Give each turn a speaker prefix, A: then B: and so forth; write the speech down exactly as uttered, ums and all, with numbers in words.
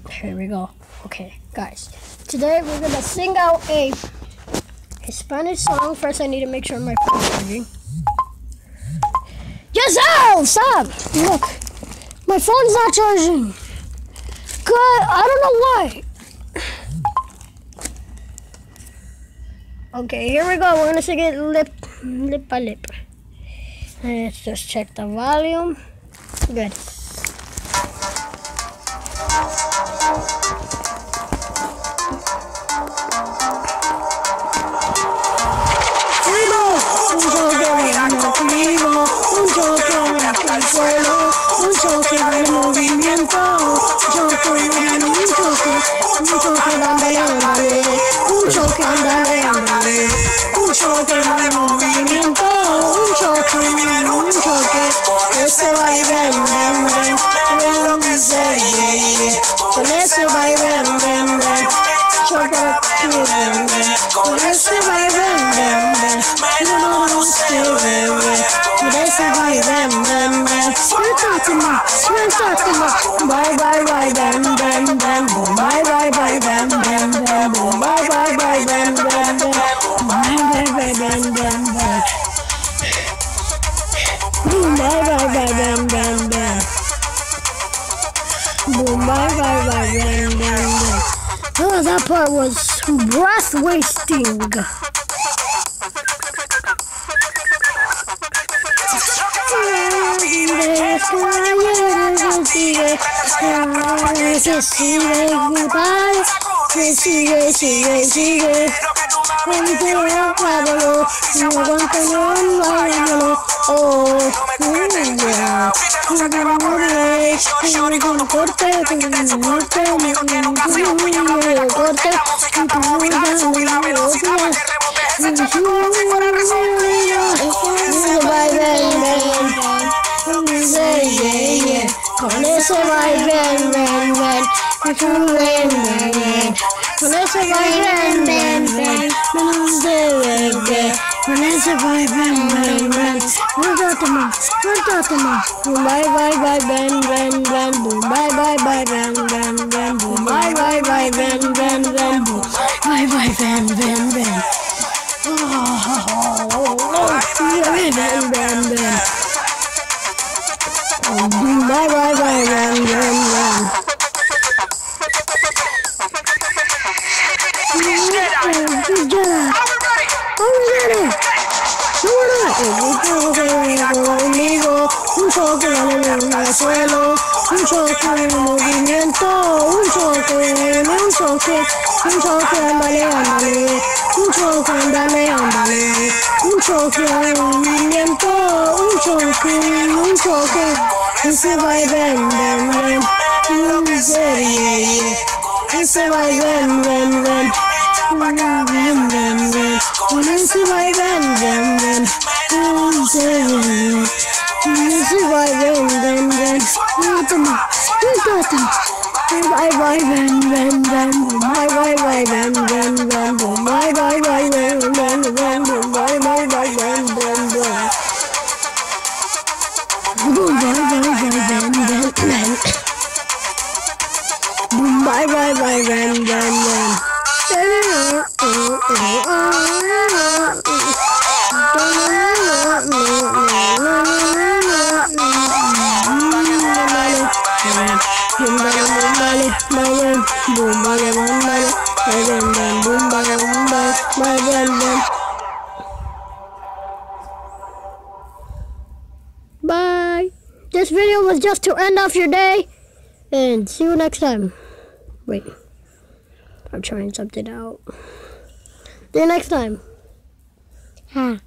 A: Here we go. Okay, guys. Today we're gonna sing out a Hispanic song. First, I need to make sure my phone's charging. Yes, ow! Stop! Look, my phone's not charging. Good. I don't know why. Okay, here we go. We're gonna sing it lip, lip by lip. Let's just check the volume. Good. Un choque al suelo, un choque al movimiento, un choque, un choque, un choque, ándale, ándale, un choque, ándale, ándale, un choque al movimiento, un choque, un choque, ese baile, ven, ven, ven, ven, con ese baile, ven, ven, ven, choque, ven, ven, con ese baile, ven, ven, no, no, no, ven, ven. This is why them them them. You're talking about, you're talking about. Bye bye bye them them them. Bye bye bye them them them. Bye bye bye them them them. Bye bye bye them them them. Bye bye bye them them them. Bye bye bye them them them. Oh, that part was breath wasting. Que sigue, goodbye. Que sigue, sigue, sigue. Contigo, hágalo. No aguanto, no, váyamelo. Oh, yeah. No corte, no corte, con ese baile, ven, ven, ven, ven, ven, con ese baile, ven, ven, ven, con ese baile, ven, ven, ven, no trate más, no trate más, bye, bye, bye, ven, ven, ven, bye, bye, bye, ven, ven, ven, bye, bye, bye, ven, ven, ven, bye, bye, ven, ven, ven, oh, ven, ven, ven. Bye bye bye run run run. Conmigo, un choque en el suelo, un choque en el movimiento, un choque, un choque, un choque, ándale, ándale, un choque, ándale, ándale, un choque en el movimiento, un choque, un choque. Ese baile, ven, ven, ven, ven, serie. Ese baile, ven, ven, ven, ven, ven, ven. Con ese baile, ven, ven, ven, ven, serie. Ese baile, ven, ven, ven, no toma, no toma. Bye bye, ven, ven, ven, bye bye, bye, ven, ven, ven, bye bye, bye, ven, ven, ven, bye bye, bye, ven, ven, ven. Boom, bye, bye, bye, ben, ben, ben. Boom, bye, bye, bye, ben, ben, ben. Bye. This video was just to end off your day, and see you next time. Wait, I'm trying something out. See you next time. Ha.